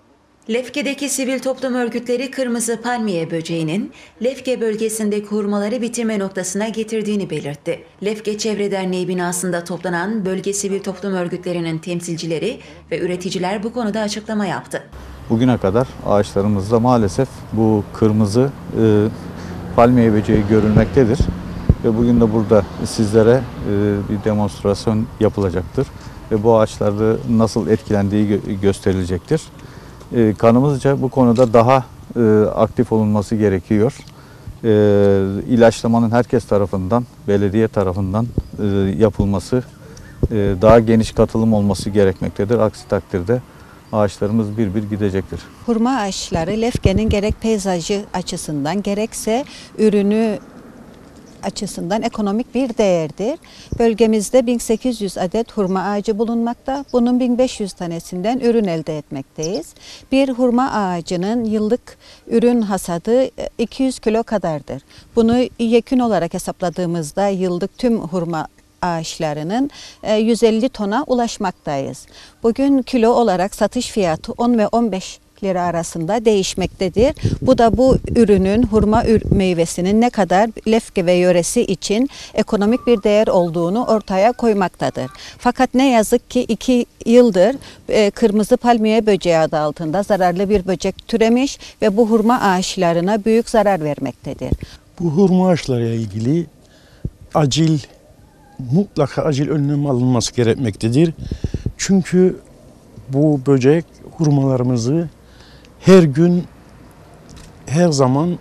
Lefke'deki sivil toplum örgütleri kırmızı palmiye böceğinin Lefke bölgesindeki hurmaları bitirme noktasına getirdiğini belirtti. Lefke Çevre Derneği binasında toplanan bölge sivil toplum örgütlerinin temsilcileri ve üreticiler bu konuda açıklama yaptı. Bugüne kadar ağaçlarımızda maalesef bu kırmızı palmiye böceği görülmektedir. Ve bugün de burada sizlere bir demonstrasyon yapılacaktır. Ve bu ağaçlarda nasıl etkilendiği gösterilecektir. Kanımızca bu konuda daha aktif olunması gerekiyor. İlaçlamanın herkes tarafından, belediye tarafından yapılması, daha geniş katılım olması gerekmektedir. Aksi takdirde ağaçlarımız bir bir gidecektir. Hurma ağaçları Lefke'nin gerek peyzajı açısından gerekse ürünü açısından ekonomik bir değerdir. Bölgemizde 1800 adet hurma ağacı bulunmakta. Bunun 1500 tanesinden ürün elde etmekteyiz. Bir hurma ağacının yıllık ürün hasadı 200 kilo kadardır. Bunu yekün olarak hesapladığımızda yıllık tüm hurma ağaçlarının 150 tona ulaşmaktayız. Bugün kilo olarak satış fiyatı 10 ve 15 lira arasında değişmektedir. Bu da bu ürünün, hurma meyvesinin ne kadar Lefke ve yöresi için ekonomik bir değer olduğunu ortaya koymaktadır. Fakat ne yazık ki 2 yıldır kırmızı palmiye böceği adı altında zararlı bir böcek türemiş ve bu hurma ağaçlarına büyük zarar vermektedir. Bu hurma ağaçlarıyla ilgili mutlaka acil önlem alınması gerekmektedir. Çünkü bu böcek hurmalarımızı her gün, her zaman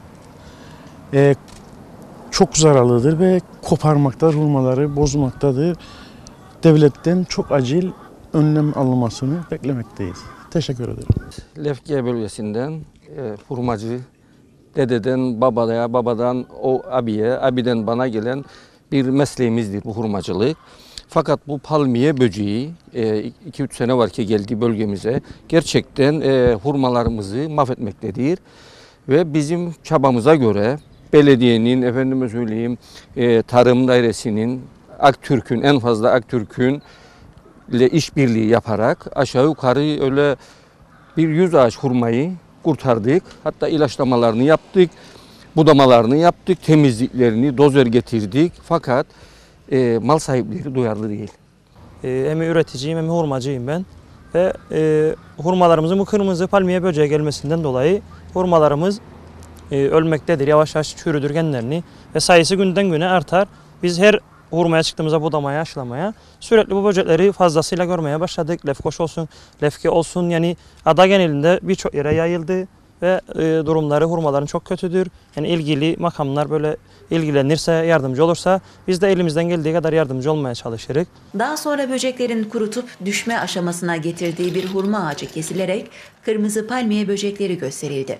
çok zararlıdır ve koparmaktadır, hurmaları bozmaktadır. Devletten çok acil önlem alınmasını beklemekteyiz. Teşekkür ederim. Lefke bölgesinden hurmacı, dededen babaya, babadan o abiye, abiden bana gelen bir mesleğimizdir bu hurmacılık. Fakat bu palmiye böceği 2-3 sene var ki geldiği bölgemize gerçekten hurmalarımızı mahvetmektedir. Ve bizim çabamıza göre belediyenin, efendime söyleyeyim, tarım dairesinin, Aktürk'ün, en fazla Aktürk'ün ile işbirliği yaparak aşağı yukarı öyle bir 100 ağaç hurmayı kurtardık. Hatta ilaçlamalarını yaptık, budamalarını yaptık, temizliklerini, dozer getirdik. Fakat mal sahipleri duyarlı değil. Hem üreticiyim hem hurmacıyım ben. Ve hurmalarımızın bu kırmızı palmiye böceği gelmesinden dolayı hurmalarımız ölmektedir. Yavaş yavaş çürüdür genlerini ve sayısı günden güne artar. Biz her hurmaya çıktığımızda budamaya, aşılamaya sürekli bu böcekleri fazlasıyla görmeye başladık. Lefkoş olsun, Lefke olsun, yani ada genelinde birçok yere yayıldı. Ve durumları hurmaların çok kötüdür. Yani ilgili makamlar böyle ilgilenirse, yardımcı olursa biz de elimizden geldiği kadar yardımcı olmaya çalışırız. Daha sonra böceklerin kurutup düşme aşamasına getirdiği bir hurma ağacı kesilerek kırmızı palmiye böcekleri gösterildi.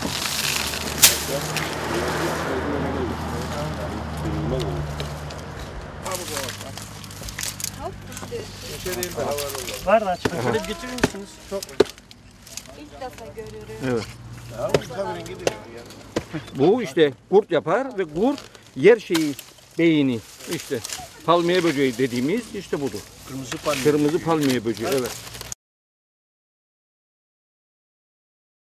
Var da açık. Şöyle getirir misiniz? Çok. İlk defa görüyorum. Evet. Bu işte kurt yapar ve kurt yer şeyi, beyni, işte palmiye böceği dediğimiz işte budur. Kırmızı palmiye böceği, evet.